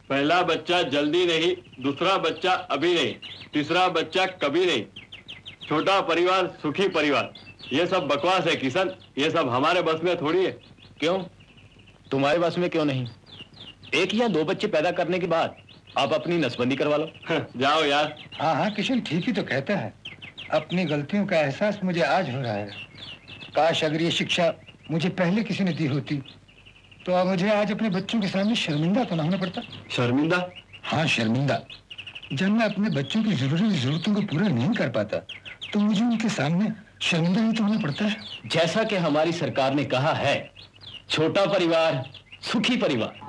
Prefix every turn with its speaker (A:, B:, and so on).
A: पहला बच्चा जल्दी नहीं, दूसरा बच्चा अभी नहीं, तीसरा बच्चा कभी नहीं, छोटा परिवार सुखी परिवार, ये सब बकवास है किशन। ये सब हमारे बस में थोड़ी है।
B: क्यों? तुम्हारे बस में क्यों नहीं? एक या दो बच्चे पैदा करने के बाद आप अपनी नसबंदी करवा लो।
A: जाओ यार।
C: हाँ हाँ, किशन ठीक ही तो कहता है। अपनी गलतियों का एहसास मुझे आज हो रहा है। काश अगर ये शिक्षा मुझे पहले किसी ने दी होती तो अब मुझे आज अपने बच्चों के सामने शर्मिंदा तो ना होना पड़ता।
A: शर्मिंदा?
C: हाँ शर्मिंदा। जब मैं अपने बच्चों की जरूरतों को पूरा नहीं कर पाता तो मुझे उनके सामने शर्मिंदा ही तो होना पड़ता है।
B: जैसा कि हमारी सरकार ने कहा है, छोटा परिवार सुखी परिवार।